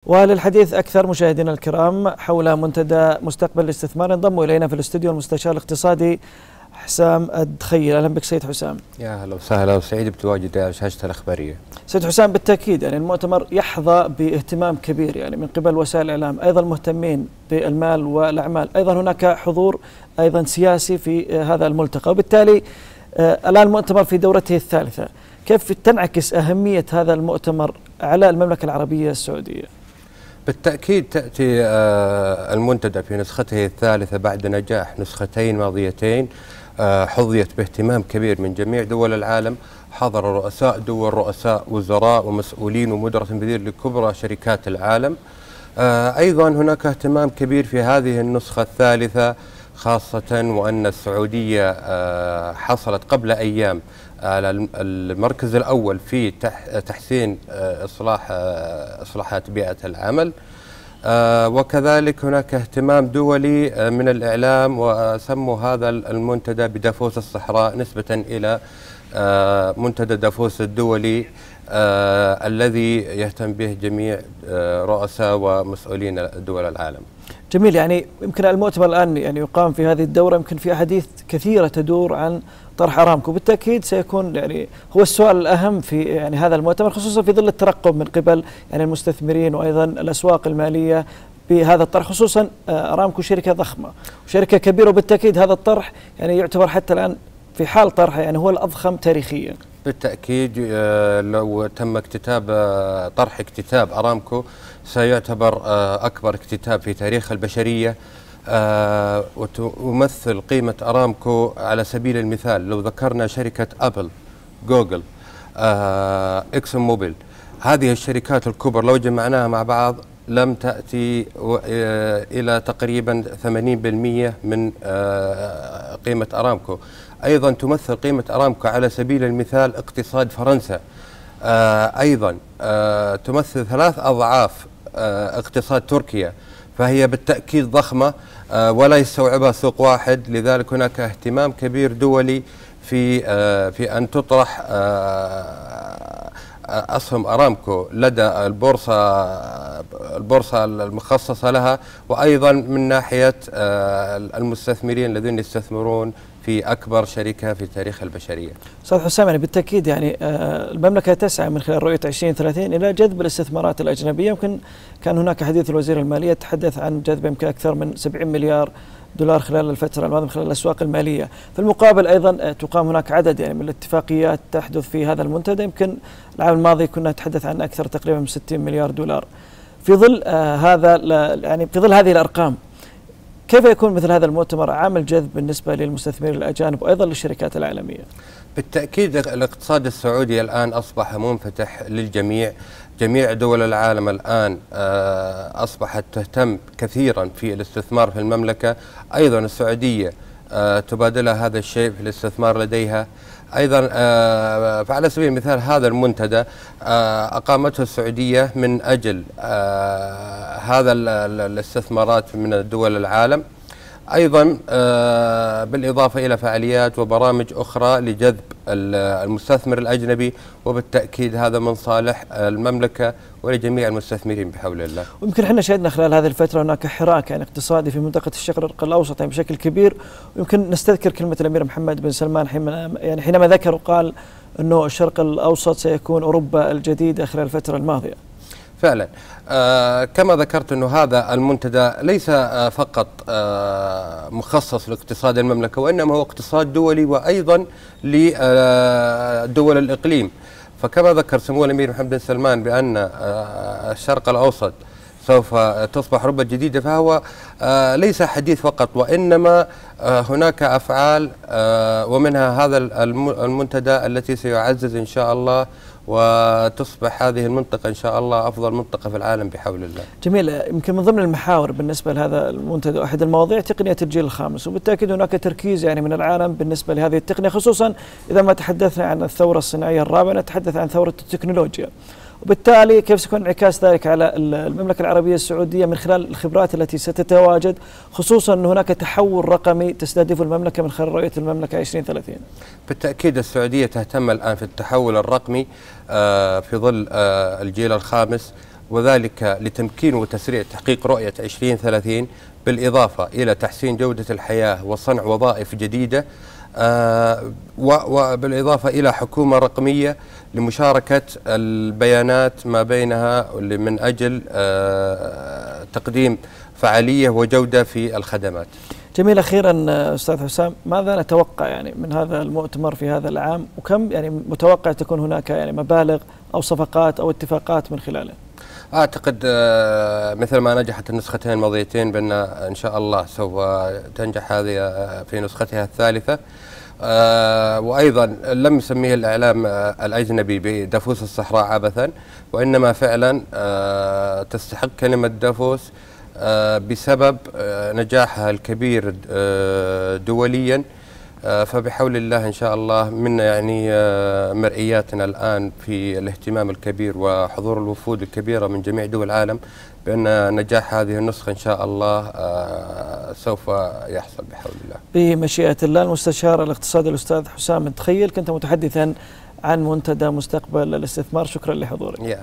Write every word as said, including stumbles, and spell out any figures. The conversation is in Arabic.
وللحديث أكثر مشاهدينا الكرام حول منتدى مستقبل الاستثمار ينضم إلينا في الاستوديو المستشار الاقتصادي حسام الدخيل. أهلا بك سيد حسام. يا هلا وسهلا وسعيد بتواجد على شاشة الأخبارية. سيد حسام، بالتأكيد يعني المؤتمر يحظى باهتمام كبير يعني من قبل وسائل الإعلام، أيضا مهتمين بالمال والأعمال، أيضا هناك حضور أيضا سياسي في هذا الملتقى، وبالتالي آه الآن المؤتمر في دورته الثالثة. كيف تنعكس أهمية هذا المؤتمر على المملكة العربية السعودية؟ بالتأكيد تأتي المنتدى في نسخته الثالثة بعد نجاح نسختين ماضيتين حظيت باهتمام كبير من جميع دول العالم. حضر رؤساء دول، رؤساء وزراء ومسؤولين ومدراء تنفيذيين لكبرى شركات العالم. أيضا هناك اهتمام كبير في هذه النسخة الثالثة، خاصة وأن السعودية حصلت قبل أيام على المركز الأول في تحسين إصلاح إصلاحات بيئة العمل. وكذلك هناك اهتمام دولي من الإعلام، وسموا هذا المنتدى بدافوس الصحراء نسبة إلى منتدى دافوس الدولي الذي يهتم به جميع رؤساء ومسؤولين دول العالم. جميل. يعني يمكن المؤتمر الآن يعني يقام في هذه الدورة، يمكن في أحاديث كثيرة تدور عن طرح أرامكو، بالتأكيد سيكون يعني هو السؤال الأهم في يعني هذا المؤتمر، خصوصا في ظل الترقب من قبل يعني المستثمرين وأيضا الأسواق المالية بهذا الطرح، خصوصا أرامكو شركة ضخمة وشركة كبيرة، وبالتأكيد هذا الطرح يعني يعتبر حتى الآن في حال طرحه يعني هو الأضخم تاريخيا. بالتأكيد لو تم اكتتاب طرح اكتتاب أرامكو سيعتبر أكبر اكتتاب في تاريخ البشرية، وتمثل قيمة أرامكو على سبيل المثال لو ذكرنا شركة أبل، جوجل، إكسون موبيل، هذه الشركات الكبرى لو جمعناها مع بعض لم تأتي إلى تقريبا ثمانين بالمئة من قيمة أرامكو. أيضا تمثل قيمة أرامكو على سبيل المثال اقتصاد فرنسا، أيضا تمثل ثلاث أضعاف اقتصاد تركيا، فهي بالتأكيد ضخمة ولا يستوعبها سوق واحد. لذلك هناك اهتمام كبير دولي في في أن تطرح أسهم أرامكو لدى البورصة البورصة المخصصة لها، وأيضا من ناحية المستثمرين الذين يستثمرون في أكبر شركة في تاريخ البشرية. أستاذ حسام، يعني بالتأكيد يعني المملكة تسعى من خلال رؤية عشرين ثلاثين إلى جذب الاستثمارات الأجنبية. يمكن كان هناك حديث الوزير المالية تحدث عن جذب يمكن أكثر من سبعين مليار دولار خلال الفترة الماضية من خلال الأسواق المالية. في المقابل أيضا تقام هناك عدد يعني من الاتفاقيات تحدث في هذا المنتدى. يمكن العام الماضي كنا نتحدث عن أكثر تقريبا من ستين مليار دولار. في ظل آه هذا يعني في ظل هذه الأرقام، كيف يكون مثل هذا المؤتمر عامل جذب بالنسبة للمستثمرين الأجانب وأيضا للشركات العالمية؟ بالتأكيد الاقتصاد السعودي الآن أصبح منفتح للجميع. جميع دول العالم الآن أصبحت تهتم كثيرا في الاستثمار في المملكة. أيضا السعودية تبادلها هذا الشيء في الاستثمار لديها. أيضا فعلى سبيل المثال هذا المنتدى أقامته السعودية من أجل هذا الاستثمارات من دول العالم، أيضا بالإضافة إلى فعاليات وبرامج أخرى لجذب المستثمر الأجنبي، وبالتأكيد هذا من صالح المملكة ولجميع المستثمرين بحول الله. ويمكن احنا شهدنا خلال هذه الفترة هناك حراك يعني اقتصادي في منطقة الشرق الأوسط يعني بشكل كبير، ويمكن نستذكر كلمة الأمير محمد بن سلمان حينما يعني حينما ذكر وقال أنه الشرق الأوسط سيكون أوروبا الجديدة خلال الفترة الماضية. فعلا آه كما ذكرت أنه هذا المنتدى ليس آه فقط آه مخصص لاقتصاد المملكة، وإنما هو اقتصاد دولي وأيضا لدول الإقليم. فكما ذكر سمو الأمير محمد بن سلمان بأن آه الشرق الأوسط سوف تصبح أوروبا الجديدة، فهو آه ليس حديث فقط، وإنما آه هناك أفعال آه ومنها هذا المنتدى التي سيعزز إن شاء الله، وتصبح هذه المنطقة إن شاء الله أفضل منطقة في العالم بحول الله. جميل. يمكن من ضمن المحاور بالنسبة لهذا المنتدى أحد المواضيع تقنية الجيل الخامس، وبالتأكيد هناك تركيز يعني من العالم بالنسبة لهذه التقنية، خصوصا إذا ما تحدثنا عن الثورة الصناعية الرابعة نتحدث عن ثورة التكنولوجيا، وبالتالي كيف سيكون انعكاس ذلك على المملكة العربية السعودية من خلال الخبرات التي ستتواجد، خصوصا أن هناك تحول رقمي تستهدفه المملكة من خلال رؤية المملكة عشرين ثلاثين. بالتأكيد السعودية تهتم الآن في التحول الرقمي في ظل الجيل الخامس، وذلك لتمكين وتسريع تحقيق رؤية عشرين ثلاثين، بالإضافة إلى تحسين جودة الحياة وصنع وظائف جديدة، آه وبالإضافة إلى حكومة رقمية لمشاركة البيانات ما بينها من أجل آه تقديم فعالية وجودة في الخدمات. جميل. أخيرا أستاذ حسام، ماذا نتوقع يعني من هذا المؤتمر في هذا العام، وكم يعني متوقع تكون هناك يعني مبالغ أو صفقات أو اتفاقات من خلاله؟ أعتقد مثل ما نجحت النسختين الماضيتين بأن إن شاء الله سوف تنجح هذه في نسختها الثالثة. وأيضا لم يسميه الإعلام الأجنبي بدافوس الصحراء عبثا، وإنما فعلا تستحق كلمة دافوس بسبب نجاحها الكبير دوليا. فبحول الله إن شاء الله منا يعني مرئياتنا الآن في الاهتمام الكبير وحضور الوفود الكبيرة من جميع دول العالم بأن نجاح هذه النسخة إن شاء الله سوف يحصل بحول الله بمشيئة الله. المستشار الاقتصادي الأستاذ حسام التخيل، كنت متحدثا عن منتدى مستقبل الاستثمار، شكرا لحضورك.